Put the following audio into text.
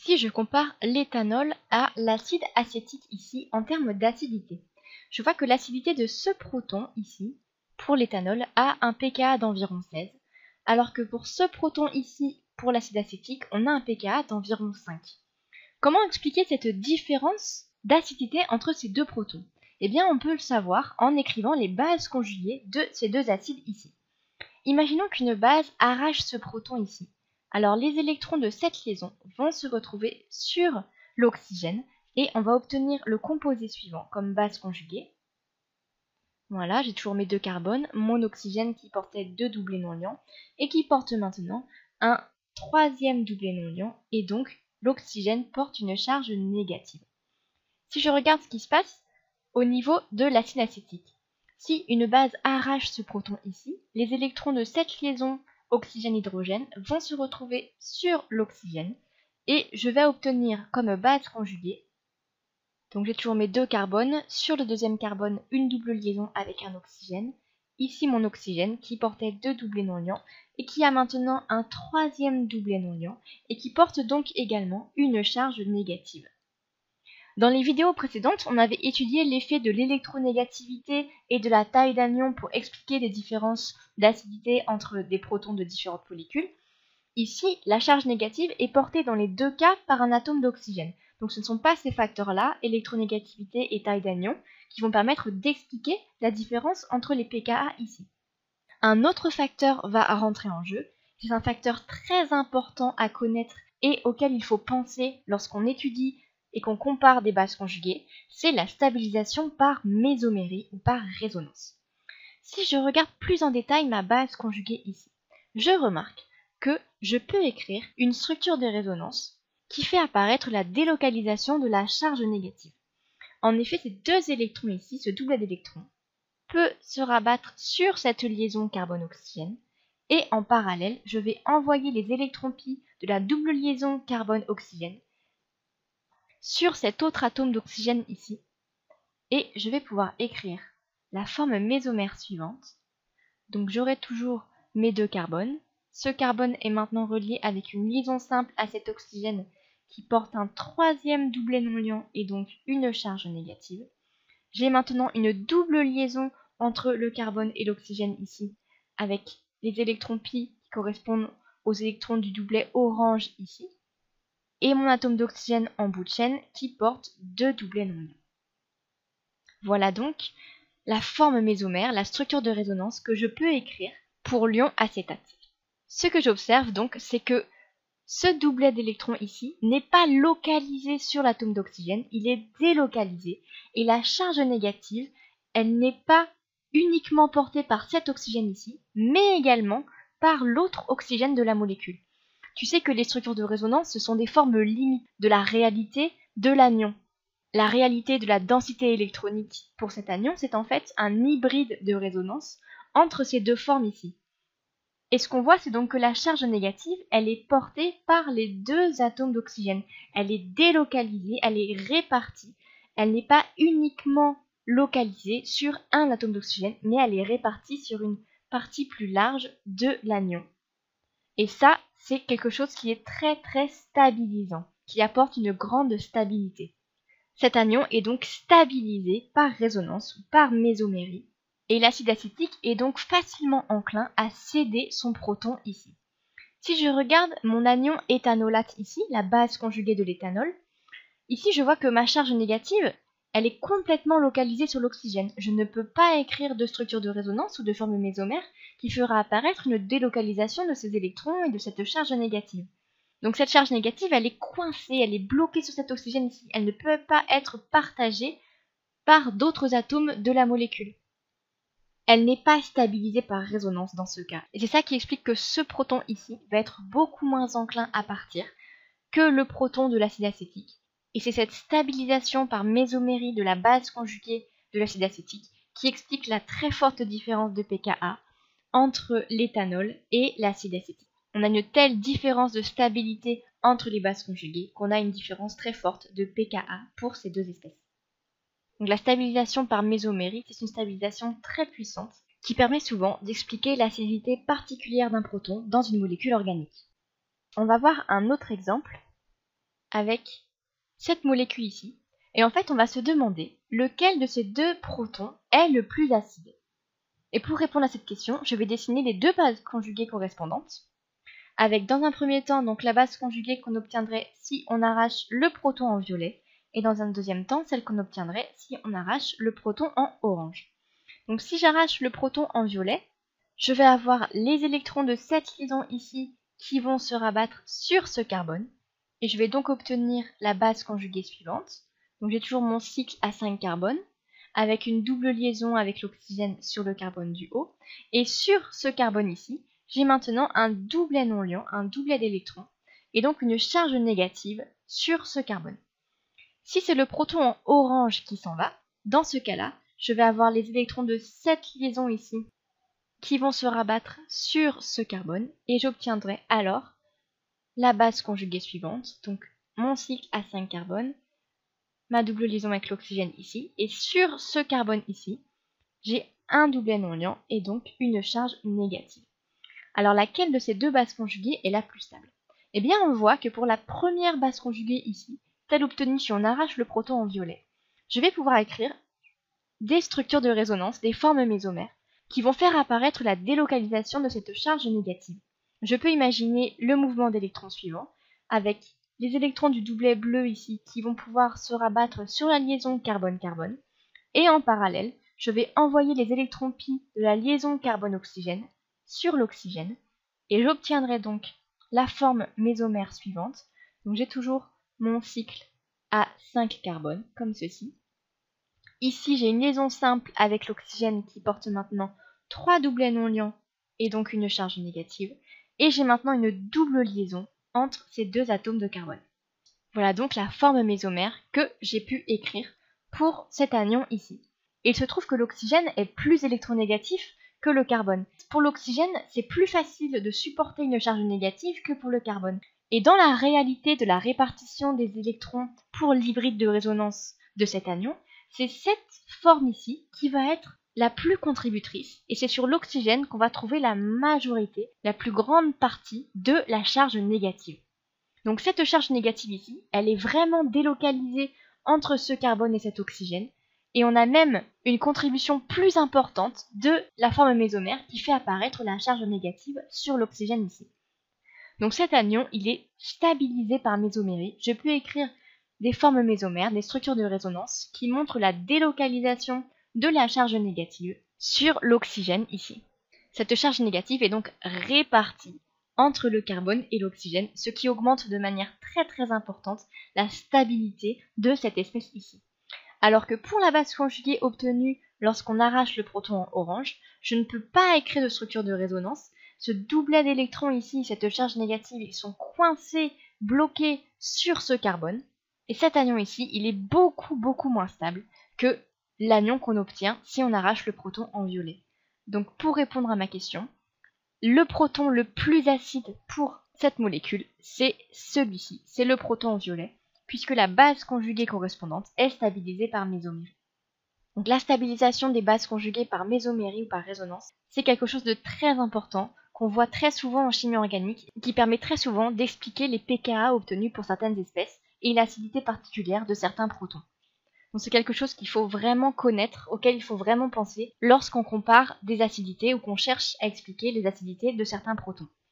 Si je compare l'éthanol à l'acide acétique ici en termes d'acidité, je vois que l'acidité de ce proton ici, pour l'éthanol, a un pKa d'environ 16, alors que pour ce proton ici, pour l'acide acétique, on a un pKa d'environ 5. Comment expliquer cette différence d'acidité entre ces deux protons? Eh bien, on peut le savoir en écrivant les bases conjuguées de ces deux acides ici. Imaginons qu'une base arrache ce proton ici. Alors les électrons de cette liaison vont se retrouver sur l'oxygène et on va obtenir le composé suivant comme base conjuguée. Voilà, j'ai toujours mes deux carbones, mon oxygène qui portait deux doublés non liants et qui porte maintenant un troisième doublé non liant et donc l'oxygène porte une charge négative. Si je regarde ce qui se passe au niveau de l'acide acétique, si une base arrache ce proton ici, les électrons de cette liaison oxygène-hydrogène vont se retrouver sur l'oxygène et je vais obtenir comme base conjuguée, donc j'ai toujours mes deux carbones, sur le deuxième carbone une double liaison avec un oxygène, ici mon oxygène qui portait deux doublés non liants et qui a maintenant un troisième doublet non liant et qui porte donc également une charge négative. Dans les vidéos précédentes, on avait étudié l'effet de l'électronégativité et de la taille d'anion pour expliquer les différences d'acidité entre des protons de différentes molécules. Ici, la charge négative est portée dans les deux cas par un atome d'oxygène. Donc ce ne sont pas ces facteurs-là, électronégativité et taille d'anion, qui vont permettre d'expliquer la différence entre les pKa ici. Un autre facteur va rentrer en jeu. C'est un facteur très important à connaître et auquel il faut penser lorsqu'on étudie et qu'on compare des bases conjuguées, c'est la stabilisation par mésomérie ou par résonance. Si je regarde plus en détail ma base conjuguée ici, je remarque que je peux écrire une structure de résonance qui fait apparaître la délocalisation de la charge négative. En effet, ces deux électrons ici, ce doublet d'électrons, peut se rabattre sur cette liaison carbone-oxygène et en parallèle, je vais envoyer les électrons pi de la double liaison carbone-oxygène sur cet autre atome d'oxygène ici et je vais pouvoir écrire la forme mésomère suivante. Donc j'aurai toujours mes deux carbones. Ce carbone est maintenant relié avec une liaison simple à cet oxygène qui porte un troisième doublet non liant et donc une charge négative. J'ai maintenant une double liaison entre le carbone et l'oxygène ici, avec les électrons pi qui correspondent aux électrons du doublet orange ici, et mon atome d'oxygène en bout de chaîne qui porte deux doublets non liants. Voilà donc la forme mésomère, la structure de résonance que je peux écrire pour l'ion acétate. Ce que j'observe donc, c'est que ce doublet d'électrons ici n'est pas localisé sur l'atome d'oxygène, il est délocalisé et la charge négative, elle n'est pas uniquement portée par cet oxygène ici, mais également par l'autre oxygène de la molécule. Tu sais que les structures de résonance, ce sont des formes limites de la réalité de l'anion. La réalité de la densité électronique pour cet anion, c'est en fait un hybride de résonance entre ces deux formes ici. Et ce qu'on voit, c'est donc que la charge négative, elle est portée par les deux atomes d'oxygène. Elle est délocalisée, elle est répartie. Elle n'est pas uniquement localisée sur un atome d'oxygène, mais elle est répartie sur une partie plus large de l'anion. Et ça, c'est quelque chose qui est très très stabilisant, qui apporte une grande stabilité. Cet anion est donc stabilisé par résonance ou par mésomérie. Et l'acide acétique est donc facilement enclin à céder son proton ici. Si je regarde mon anion éthanolate ici, la base conjuguée de l'éthanol, ici je vois que ma charge négative, elle est complètement localisée sur l'oxygène. Je ne peux pas écrire de structure de résonance ou de forme mésomère qui fera apparaître une délocalisation de ces électrons et de cette charge négative. Donc cette charge négative, elle est coincée, elle est bloquée sur cet oxygène ici. Elle ne peut pas être partagée par d'autres atomes de la molécule. Elle n'est pas stabilisée par résonance dans ce cas. Et c'est ça qui explique que ce proton ici va être beaucoup moins enclin à partir que le proton de l'acide acétique. Et c'est cette stabilisation par mésomérie de la base conjuguée de l'acide acétique qui explique la très forte différence de pKa entre l'éthanol et l'acide acétique. On a une telle différence de stabilité entre les bases conjuguées qu'on a une différence très forte de pKa pour ces deux espèces. Donc la stabilisation par mésomérie, c'est une stabilisation très puissante qui permet souvent d'expliquer l'acidité particulière d'un proton dans une molécule organique. On va voir un autre exemple avec cette molécule ici. Et en fait, on va se demander lequel de ces deux protons est le plus acide. Et pour répondre à cette question, je vais dessiner les deux bases conjuguées correspondantes, avec dans un premier temps donc la base conjuguée qu'on obtiendrait si on arrache le proton en violet, et dans un deuxième temps celle qu'on obtiendrait si on arrache le proton en orange. Donc si j'arrache le proton en violet, je vais avoir les électrons de cette liaison ici qui vont se rabattre sur ce carbone, et je vais donc obtenir la base conjuguée suivante. Donc j'ai toujours mon cycle à 5 carbones, avec une double liaison avec l'oxygène sur le carbone du haut, et sur ce carbone ici, j'ai maintenant un doublet non-liant, un doublet d'électrons, et donc une charge négative sur ce carbone. Si c'est le proton en orange qui s'en va, dans ce cas-là, je vais avoir les électrons de cette liaison ici qui vont se rabattre sur ce carbone, et j'obtiendrai alors la base conjuguée suivante, donc mon cycle à 5 carbones, ma double liaison avec l'oxygène ici, et sur ce carbone ici, j'ai un doublet non-liant et donc une charge négative. Alors laquelle de ces deux bases conjuguées est la plus stable? Eh bien on voit que pour la première base conjuguée ici, celle obtenue si on arrache le proton en violet, je vais pouvoir écrire des structures de résonance, des formes mésomères, qui vont faire apparaître la délocalisation de cette charge négative. Je peux imaginer le mouvement d'électrons suivant, avec les électrons du doublet bleu ici qui vont pouvoir se rabattre sur la liaison carbone-carbone, et en parallèle, je vais envoyer les électrons pi de la liaison carbone-oxygène sur l'oxygène, et j'obtiendrai donc la forme mésomère suivante. Donc j'ai toujours mon cycle à 5 carbones, comme ceci. Ici, j'ai une liaison simple avec l'oxygène qui porte maintenant 3 doublets non liants et donc une charge négative. Et j'ai maintenant une double liaison entre ces deux atomes de carbone. Voilà donc la forme mésomère que j'ai pu écrire pour cet anion ici. Et il se trouve que l'oxygène est plus électronégatif que le carbone. Pour l'oxygène, c'est plus facile de supporter une charge négative que pour le carbone. Et dans la réalité de la répartition des électrons pour l'hybride de résonance de cet anion, c'est cette forme ici qui va être la plus contributrice, et c'est sur l'oxygène qu'on va trouver la majorité, la plus grande partie de la charge négative. Donc cette charge négative ici, elle est vraiment délocalisée entre ce carbone et cet oxygène, et on a même une contribution plus importante de la forme mésomère qui fait apparaître la charge négative sur l'oxygène ici. Donc cet anion, il est stabilisé par mésomérie. Je peux écrire des formes mésomères, des structures de résonance qui montrent la délocalisation de la charge négative sur l'oxygène ici. Cette charge négative est donc répartie entre le carbone et l'oxygène, ce qui augmente de manière très importante la stabilité de cette espèce ici. Alors que pour la base conjuguée obtenue lorsqu'on arrache le proton en orange, je ne peux pas écrire de structure de résonance. Ce doublet d'électrons ici, cette charge négative, ils sont coincés, bloqués sur ce carbone. Et cet anion ici, il est beaucoup moins stable que l'anion qu'on obtient si on arrache le proton en violet. Donc pour répondre à ma question, le proton le plus acide pour cette molécule, c'est celui-ci, c'est le proton en violet, puisque la base conjuguée correspondante est stabilisée par mésomérie. Donc la stabilisation des bases conjuguées par mésomérie ou par résonance, c'est quelque chose de très important qu'on voit très souvent en chimie organique, qui permet très souvent d'expliquer les pKa obtenus pour certaines espèces et l'acidité particulière de certains protons. Donc c'est quelque chose qu'il faut vraiment connaître, auquel il faut vraiment penser lorsqu'on compare des acidités ou qu'on cherche à expliquer les acidités de certains protons.